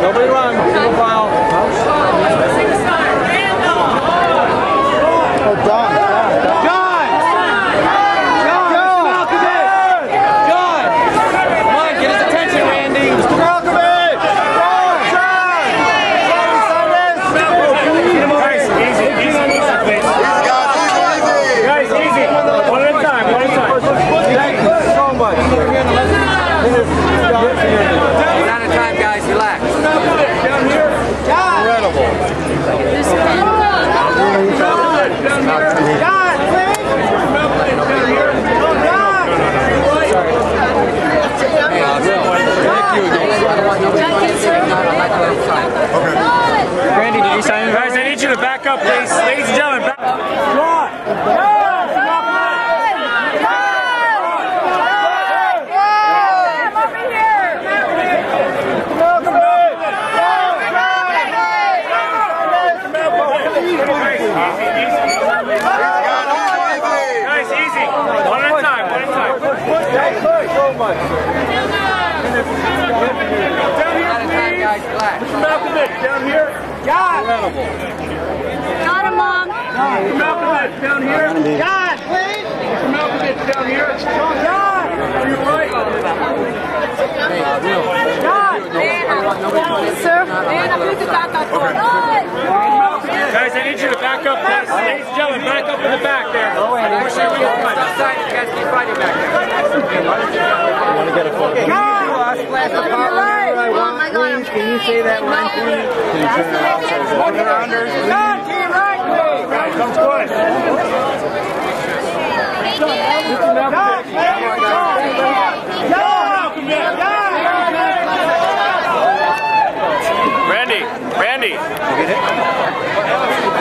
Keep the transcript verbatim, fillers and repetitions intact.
Nobody run. Single file. Oh, Don. John! John! John! Malkovich! John! Come on, get his attention, Randy. Mister Malkovich! John! John! Guys, easy, easy, easy, guys, easy. One at a time, one at a time. Thank you so much. One at a time, guys, relax. Down here. Incredible. God, please! Down here. God! Randy, did you sign it? Guys, I need you to back up, please. Ladies and gentlemen, back up. Guys, easy. One at a time, one at a time. So much. Down here, please. Mister Malkovich, down here. God! Incredible. Got him, Mom. Mister Malkovich, down here. God, please! Mister Malkovich, down here. God! Are you right? God! Sir, Anna, please back up. Guys, I need you to back up, please. Ladies and gentlemen, back up in the back there. Push your wheels back. Outside, you guys keep fighting back there. Can you say that line, please? Can you turn it off? Walk around her. God, keep right, please! Guys, come push. God, Randy, Randy.